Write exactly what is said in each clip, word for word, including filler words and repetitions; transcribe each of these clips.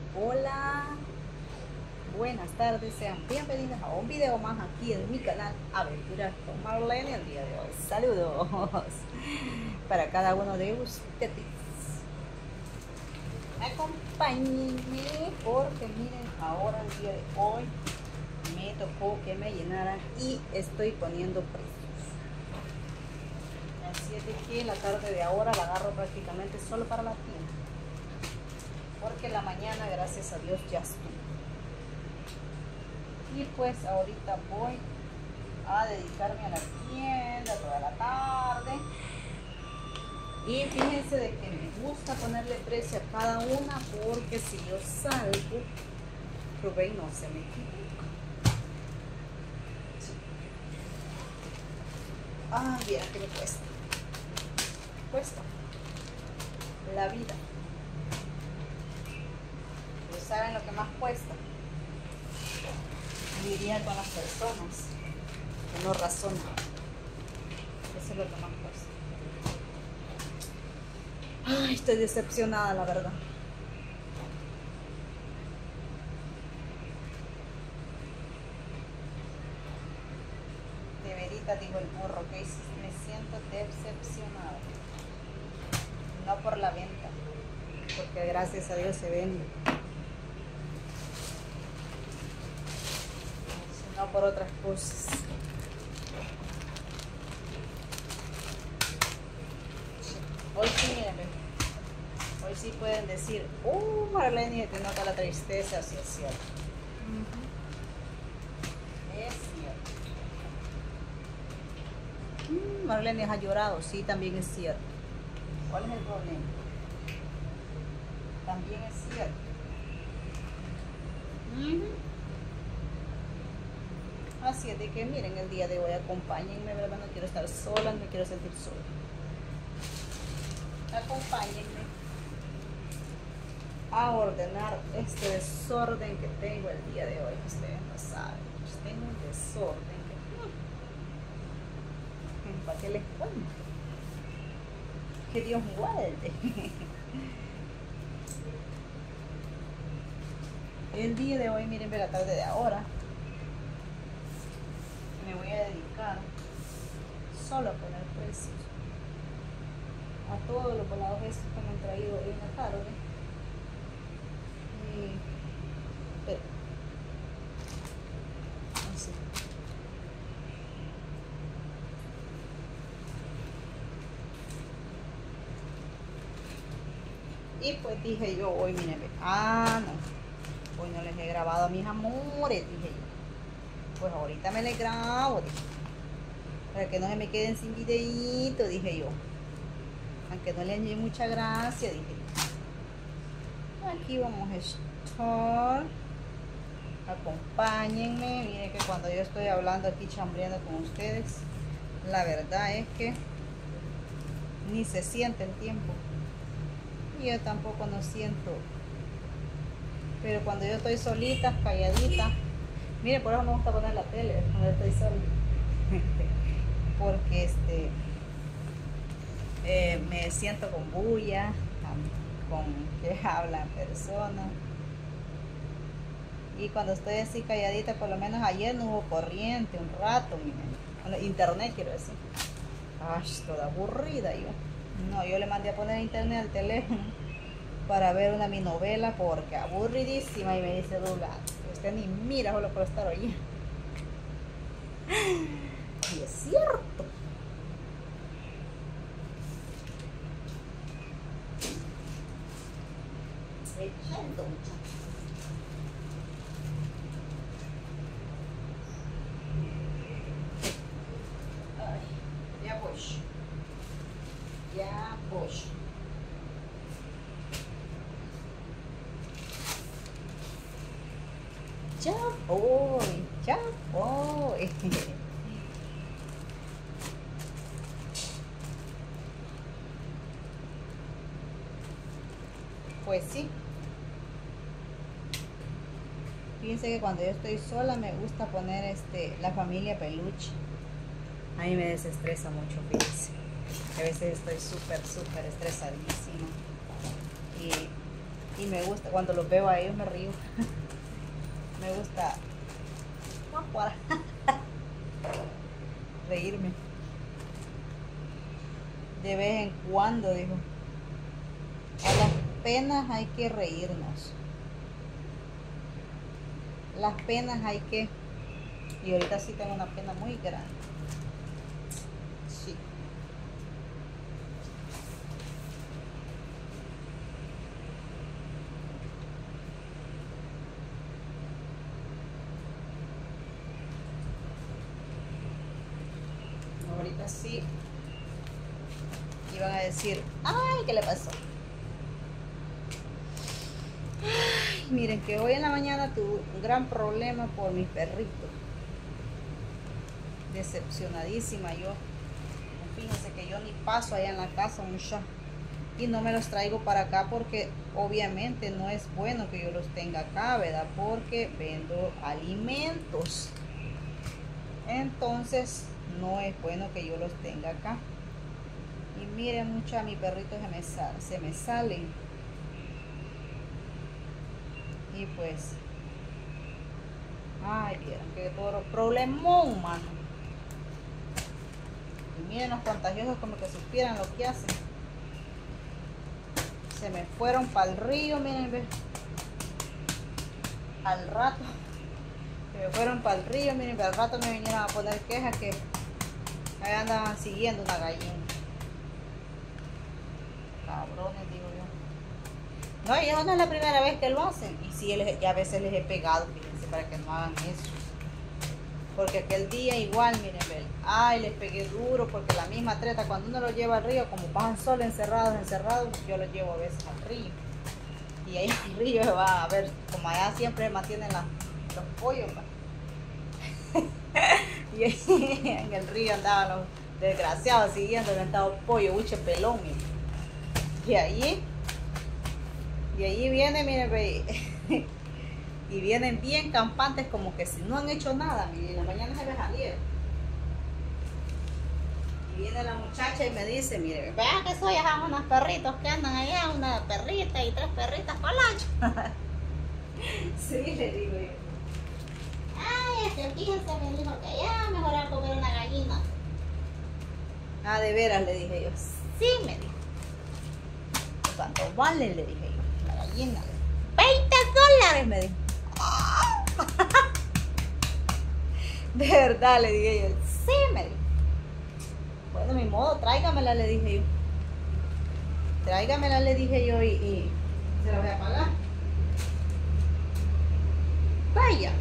Hola, buenas tardes, sean bienvenidos a un video más aquí en mi canal Aventuras con Marlene el día de hoy. Saludos para cada uno de ustedes. Acompáñenme porque miren, ahora el día de hoy me tocó que me llenaran y estoy poniendo precios. Así es de que la tarde de ahora la agarro prácticamente solo para la tienda, porque la mañana, gracias a Dios, ya estuvo. Y pues ahorita voy a dedicarme a la tienda toda la tarde. Y fíjense de que me gusta ponerle precio a cada una, porque si yo salgo, Rubén no se me equivoca. Sí. Ah, mira que me cuesta. Cuesta la vida. Pero ¿saben lo que más cuesta? Lidiar con las personas que no razonan. Eso es lo que más cuesta. Ay, estoy decepcionada, la verdad. De verita, digo el burro, que me siento decepcionada. No por la venta, porque gracias a Dios se vende, sino por otras cosas. Hoy sí, miren, hoy sí pueden decir, uh, Marlene, te nota la tristeza, sí es cierto. Uh-huh. Es cierto. Mm, Marlene ha llorado, sí, también es cierto. ¿Cuál es el problema? También es cierto. Uh-huh. Así es de que miren, el día de hoy acompáñenme, ¿verdad? No quiero estar sola, no me quiero sentir sola. Acompáñenme a ordenar este desorden que tengo el día de hoy. Ustedes no saben, tengo un desorden que no. ¿Para qué les cuento? Que Dios guarde. El día de hoy, miren, de la tarde de ahora, me voy a dedicar solo a poner precios a todos los volados estos que me han traído hoy en la tarde. Y pero así. Y pues dije yo, hoy miren, ah no, hoy no les he grabado a mis amores, dije yo. Pues ahorita me les grabo, dije, para que no se me queden sin videíto, dije yo. Aunque no les dé mucha gracia, dije yo. Aquí vamos a estar. Acompáñenme. Miren que cuando yo estoy hablando aquí chambreando con ustedes, la verdad es que ni se siente el tiempo. Y yo tampoco no siento. Pero cuando yo estoy solita, calladita, miren, por eso me gusta poner la tele cuando estoy sola. Porque este eh, me siento con bulla, con que hablan personas. Y cuando estoy así calladita, por lo menos ayer no hubo corriente un rato, miren. Internet quiero decir. Ay, toda aburrida yo. No, yo le mandé a poner internet al teléfono para ver una mi novela, porque aburridísima. Y me dice Dula, usted ni mira solo por estar oyendo. Y es cierto. Echando mucho. Ay, ya voy. Ya voy. Ya voy, ya voy. Pues sí. Fíjense que cuando yo estoy sola me gusta poner este la familia peluche. A mí me desestresa mucho, fíjense. A veces estoy súper, súper estresadísima. Y Y me gusta, cuando los veo a ellos me río. Me gusta no, para reírme. De vez en cuando, dijo. A las penas hay que reírnos. Las penas hay que... Y ahorita sí tengo una pena muy grande. Sí. Ahorita sí. Iban a decir, ay, ¿qué le pasó? Ay, miren que hoy en la mañana tuve un gran problema por mis perritos. Decepcionadísima yo. Fíjense que yo ni paso allá en la casa mucha, y no me los traigo para acá porque obviamente no es bueno que yo los tenga acá, ¿verdad? Porque vendo alimentos, entonces no es bueno que yo los tenga acá. Y miren mucha, mi perrito se me, sal, se me salen. Y pues, ay, vieron que todo problemón, mano. Y miren los contagiosos como que supieran lo que hacen. Se me fueron para el río, miren, ve. Al rato, se me fueron para el río, miren, al rato me vinieron a poner quejas que ahí andaban siguiendo una gallina. Cabrones, digo yo. No, y eso no es la primera vez que lo hacen. Y sí, les, ya a veces les he pegado, fíjense, para que no hagan eso. Porque aquel día igual, miren, ven. Ay, les pegué duro porque la misma treta, cuando uno lo lleva al río, como pasan solo encerrados, encerrados, yo los llevo a veces al río. Y ahí al río se va a ver, como allá siempre mantienen la, los pollos. Y ahí en el río andaban los desgraciados siguiendo, han estado pollo, buche pelón, miren. Y ahí, y ahí viene, miren, ve. Y vienen bien campantes como que si no han hecho nada. Miren, en la mañana se me salieron. Y viene la muchacha y me dice, mire, vea que soy a unos perritos que andan allá, una perrita y tres perritas palacho. Sí, le digo yo. Ay, este, fíjense, me dijo que ya mejor a comer una gallina. Ah, de veras, le dije yo. Sí, me dijo. ¿Cuánto vale? Le dije yo. La gallina. veinte dólares, me dijo. De verdad, le dije yo. Sí, me dijo. Bueno, mi modo, tráigamela, le dije yo. Tráigamela, le dije yo, y, y se la voy a pagar. Vaya.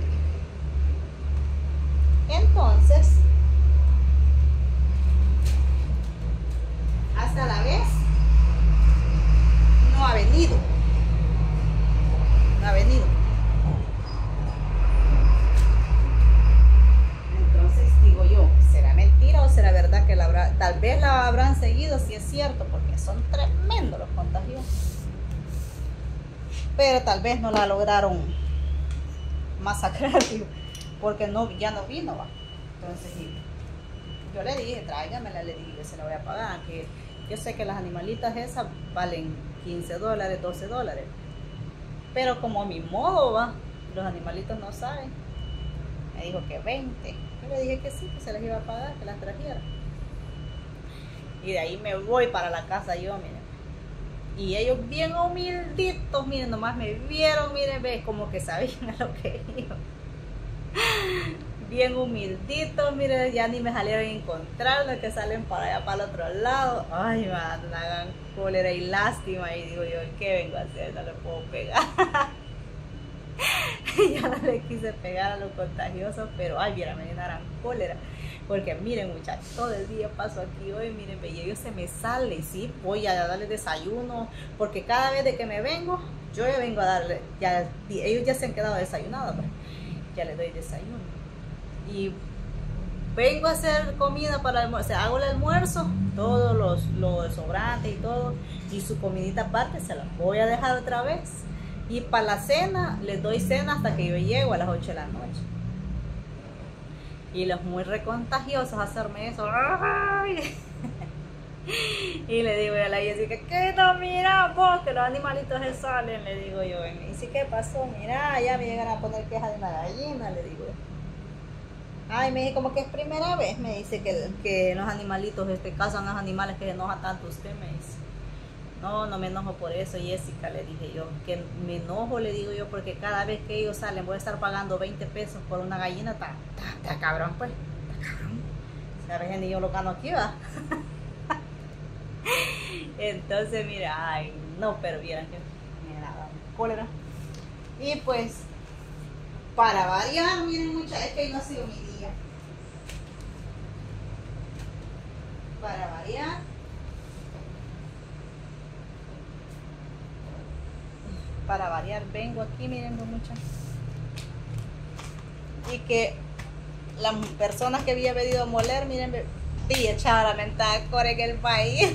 Entonces, hasta la vez no ha venido. No ha venido. Entonces digo yo, ¿será mentira o será verdad que la habrá, tal vez la habrán seguido? Si es cierto, porque son tremendos los contagios. Pero tal vez no la lograron masacrar, porque no, ya no vino, va. Entonces yo le dije, tráigamela, le dije, se la voy a pagar, que yo sé que las animalitas esas valen quince dólares, doce dólares. Pero como a mi modo va, los animalitos no saben. Me dijo que veinte. Yo le dije que sí, que se las iba a pagar, que las trajera. Y de ahí me voy para la casa yo, miren. Y ellos bien humilditos, miren, nomás me vieron, miren, ve, como que sabían a lo que iba. Bien humilditos, miren, ya ni me salieron a encontrar, los que salen para allá, para el otro lado. Ay, man, hagan cólera y lástima. Y digo yo, ¿qué vengo a hacer? No le puedo pegar. Ya no le quise pegar a los contagiosos, pero ay, mira, me llenarán cólera. Porque miren, muchachos, todo el día paso aquí hoy, miren, y ellos se me salen, sí, voy a darles desayuno, porque cada vez de que me vengo, yo ya vengo a darle, ya, ellos ya se han quedado desayunados, pues, ya les doy desayuno. Y vengo a hacer comida para el almuerzo, o sea, hago el almuerzo, todos los, los sobrantes y todo, y su comidita aparte se la voy a dejar otra vez. Y para la cena, les doy cena hasta que yo llego a las ocho de la noche. Y los muy recontagiosos a hacerme eso. ¡Ay! Y le digo yo a la Jessica, ¿qué no? Mira vos, que los animalitos se salen, le digo yo. Y me dice, ¿qué pasó? Mira, ya me llegan a poner queja de una gallina, le digo yo. Ay, me dice, como que es primera vez, me dice que, que los animalitos este, cazan a los animales que se enojan tanto usted, me dice. No, no me enojo por eso, Jessica, le dije yo. Que me enojo, le digo yo, porque cada vez que ellos salen voy a estar pagando veinte pesos por una gallina. Está, está, está cabrón, pues. Está cabrón. ¿Sabes? Ni yo lo gano aquí, va. Entonces, mira, ay, no, pero vieran que me da cólera. Y pues, para variar, miren, muchachos, es que hoy no ha sido mi día. Para variar. Para variar, vengo aquí, miren, muchachos. Y que las personas que había venido a moler, miren, vi echar la mentada core en el país.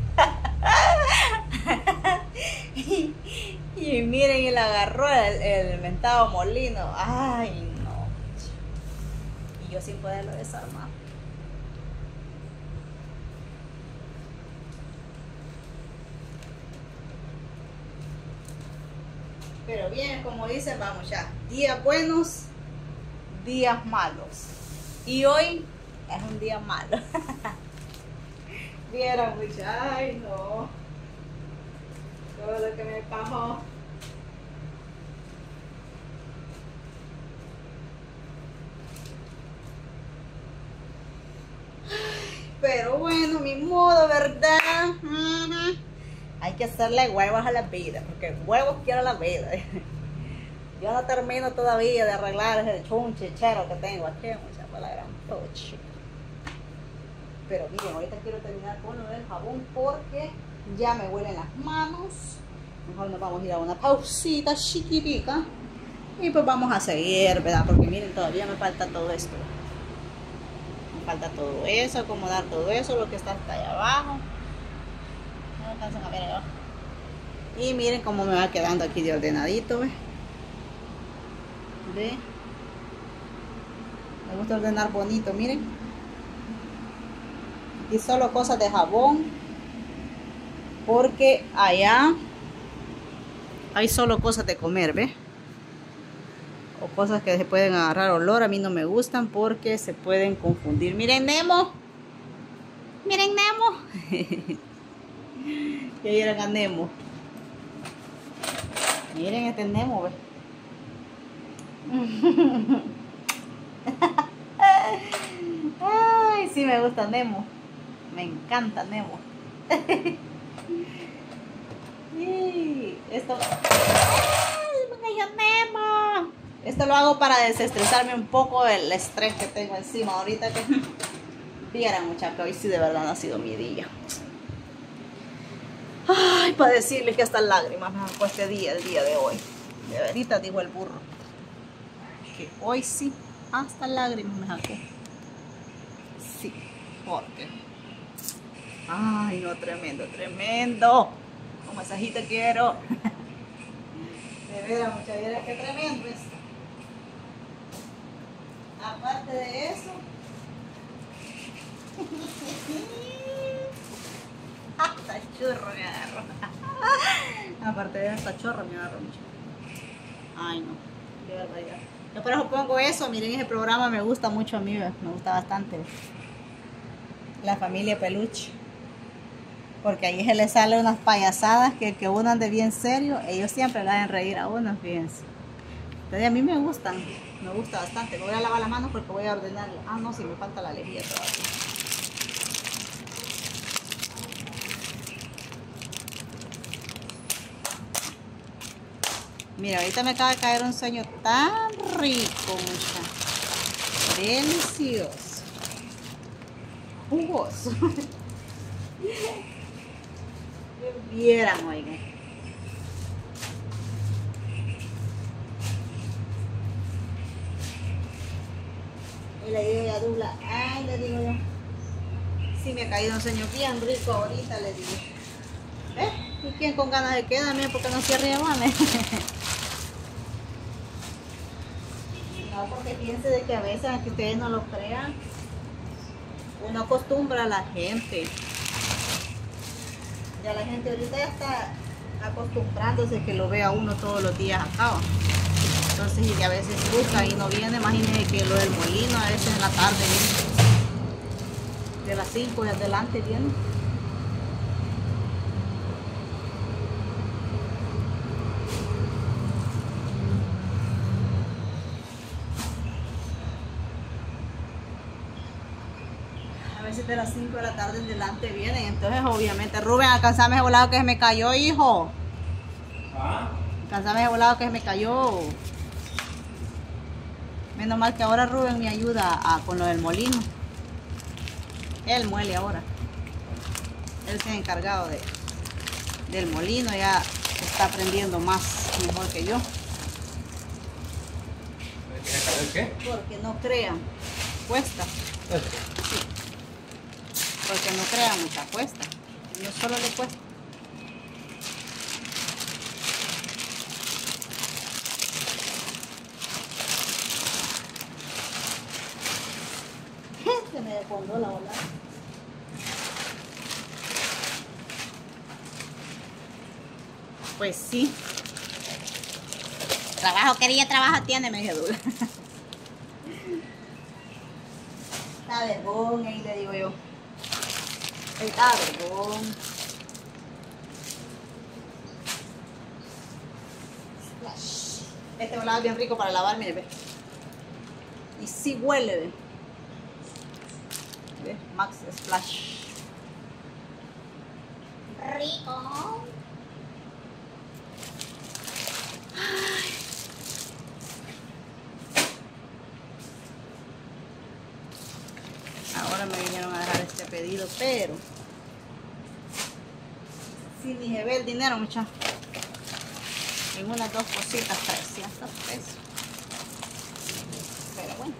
y, y miren, y le agarró el, el mentado molino. Ay, no. Y yo sin poderlo desarmar. Pero bien, como dicen, vamos ya. Días buenos, días malos. Y hoy es un día malo. Vieron, muchachos, ay no. Todo lo que me pasó. Pero bueno, mi modo, ¿verdad? Uh-huh. Hay que hacerle huevos a la vida, porque huevos quiero la vida. Yo no termino todavía de arreglar ese chunchichero que tengo aquí, muchachos, por la gran poche. Pero miren, ahorita quiero terminar con lo del jabón porque ya me huelen las manos. Mejor nos vamos a ir a una pausita chiquitica y pues vamos a seguir, ¿verdad? Porque miren, todavía me falta todo esto. Me falta todo eso, acomodar todo eso, lo que está hasta allá abajo. No alcanzan a ver allá abajo. Y miren cómo me va quedando aquí de ordenadito, ¿ve? ¿Ve? Me gusta ordenar bonito, miren. Y solo cosas de jabón, porque allá hay solo cosas de comer, ¿ve? O cosas que se pueden agarrar olor. A mí no me gustan porque se pueden confundir. Miren Nemo, miren Nemo. Ya vieron a Nemo. Miren este Nemo, ¿ve? Ay, sí me gusta Nemo. Me encanta Nemo. Y esto, ¡ay, Nemo! Esto lo hago para desestresarme un poco del estrés que tengo encima ahorita, que vieran, muchachos, hoy sí de verdad ha sido mi día. Ay, para decirles que hasta lágrimas me sacó este día, el día de hoy. De verita, dijo el burro, que hoy sí hasta lágrimas me sacó. Sí, porque ay, no, tremendo, tremendo. Como masajito quiero. De veras, muchachos, qué tremendo es. Aparte de eso, hasta churro me agarro. Aparte de hasta chorro me agarro mucho. Ay, no, qué barbaridad. Yo por eso pongo eso. Miren, ese programa me gusta mucho a mí, me gusta bastante. La familia Peluche. Porque ahí se les salen unas payasadas que, que uno ande bien serio. Ellos siempre le hacen reír a uno, fíjense. Entonces a mí me gustan, me gusta bastante. Me voy a lavar las manos porque voy a ordenar. Ah, no, sí, me falta la lejía todavía. Mira, ahorita me acaba de caer un sueño tan rico, mucha. Delicioso. Jugoso. Que vieran, oigan. Y le digo yo a Dula, ay, le digo yo, sí me ha caído un sueño bien rico ahorita, le digo. ¿Eh? ¿Y quién con ganas de queda? Mira, porque no se ríe, vale. No, porque fíjense de que a veces, aunque ustedes no lo crean, uno acostumbra a la gente. Ya la gente ahorita ya está acostumbrándose que lo vea uno todos los días acá. Entonces, y a veces busca y no viene, imagínense que lo del molino a veces en la tarde viene. De las cinco y adelante viene. A veces de las cinco de la tarde en adelante vienen. Entonces, obviamente, Rubén, alcanzame ese volado que se me cayó, hijo. ¿Ah? Alcanzame ese volado que se me cayó. Menos mal que ahora Rubén me ayuda a, con lo del molino. Él muele ahora. Él se ha encargado de, del molino, ya está aprendiendo más mejor que yo. ¿El qué? Porque no crean, cuesta. Este. Sí. Porque no crean, mucha cuesta. Yo solo le cuesta. Se me desfondó la ola. Pues sí. Trabajo quería, trabajo tiene, me dijo Dula. Está vergón, ahí le digo yo. Está vergón. Este volado es bien rico para lavar, mire, ve. Y sí huele, ve. ¿Ve? Max Splash. Rico. Ay. Ahora me vinieron a dejar este pedido, pero sí dije, ve el dinero, muchachos. En unas dos cositas, trescientos pesos. Pero bueno.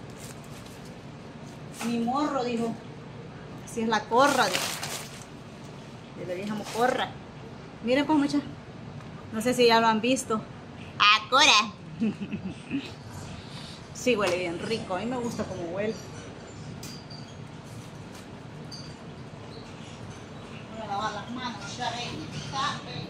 Mi morro dijo, si es la corra, dijo. Y le dijimos corra. Miren pues, muchachos. No sé si ya lo han visto. ¡Ah, cora! Sí, huele bien rico. A mí me gusta como huele. Voy a lavar las manos ya, ven. Ya, ven.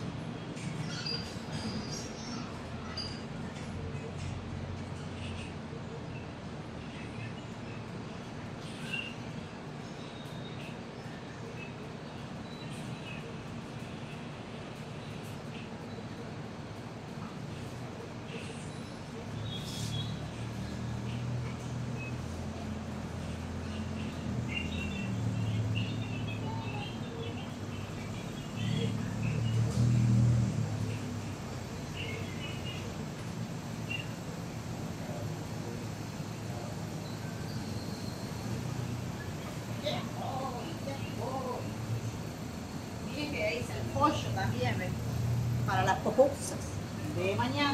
Miren que hice el pollo también, ¿ves? Para las pupusas de mañana.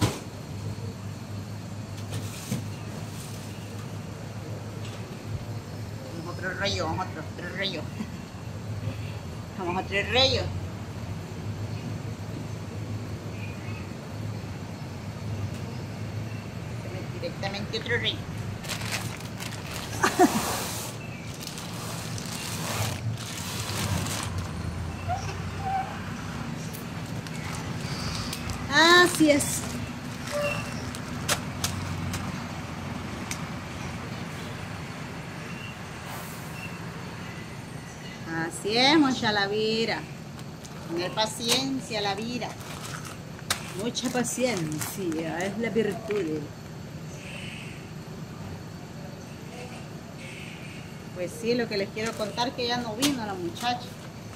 Vamos a otro rollo, vamos a otro, otro rollo. Vamos a otro rollo. Directamente otro rollo. Así es. Así es, mucha la vida. Tener paciencia, la vida. Mucha paciencia es la virtud. Pues sí, lo que les quiero contar que ya no vino la muchacha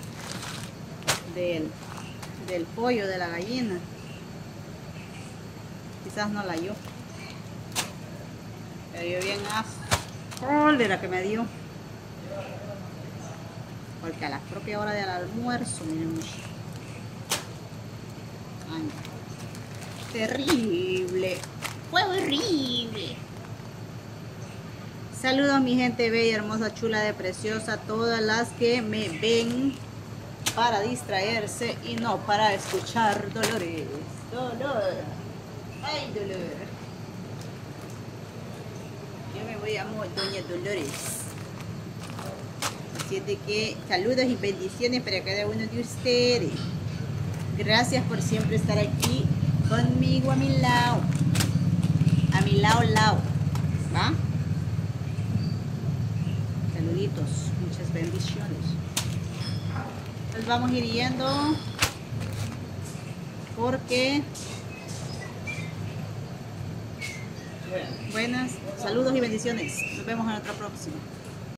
del, del pollo, de la gallina. Quizás no la halló. Pero yo bien cólera que me dio. Porque a la propia hora del almuerzo, miren. Ay, terrible. Fue horrible. Saludos mi gente bella, hermosa, chula, de preciosa. Todas las que me ven para distraerse y no para escuchar dolores. Dolor. Ay, dolor. Yo me voy a llamar Doña Dolores. Así es de que saludos y bendiciones para cada uno de ustedes. Gracias por siempre estar aquí conmigo a mi lado. A mi lado, lado. ¿Va? Saluditos, muchas bendiciones. Nos vamos a ir yendo porque buenas, saludos y bendiciones. Nos vemos en otra próxima.